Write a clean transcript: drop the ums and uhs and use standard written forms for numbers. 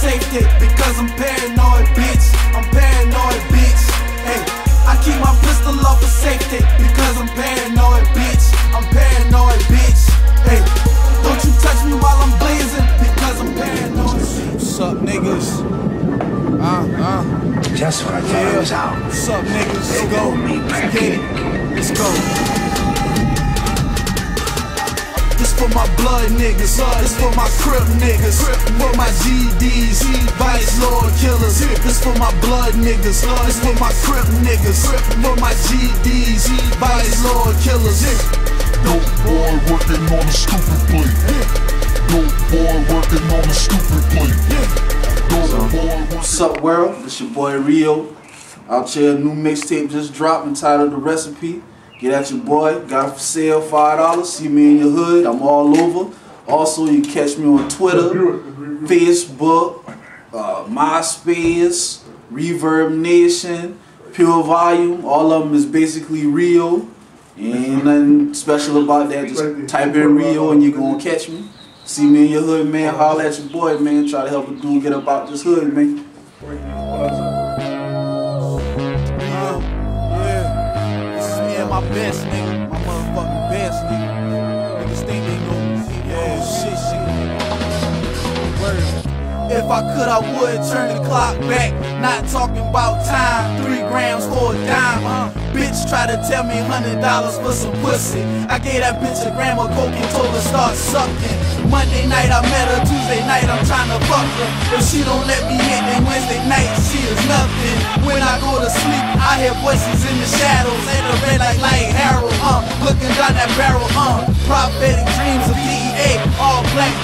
safety because I'm paranoid, bitch. I'm paranoid, bitch. Hey, I keep my pistol off for safety because I'm paranoid, bitch. I'm paranoid, bitch. Hey, don't you touch me while I'm blazing because I'm paranoid. What's up, niggas? Just when I thought I was out. What's up, niggas? Let's go. Let's get it. Let's go. This for my blood niggas, this for my crip niggas, for my GDs, vice lord killers. This for my blood niggas, this for my crip niggas, for my GDs, vice lord killers. Dope boy working on a stupid plate. Dope boy working on a stupid plate. What's up, world? It's your boy Rio. Out here, a new mixtape just dropped entitled The Recipe. Get at your boy, got it for sale, $5. See me in your hood, I'm all over. Also, you can catch me on Twitter, Facebook, MySpace, Reverb Nation, Pure Volume. All of them is basically Rio. Ain't nothing special about that. Just type in Rio and you're gonna catch me. See me in your hood, man. Holler at your boy, man. Try to help a dude get up out this hood, man. My best nigga, my motherfucking best nigga. Niggas think they know me. Yeah, shit. Word. If I could, I would turn the clock back. Not talking about time, 3 grams for a dime. Bitch try to tell me $100 for some pussy. I gave that bitch a gram of coke and told her start sucking. Monday night I met her, Tuesday night I'm trying to fuck her. If she don't let me hit, then Wednesday night she is nothing. When I go to sleep, I hear voices in the shadows. Ain't a red like Harold, looking down that barrel, prophetic dreams of DEA, all black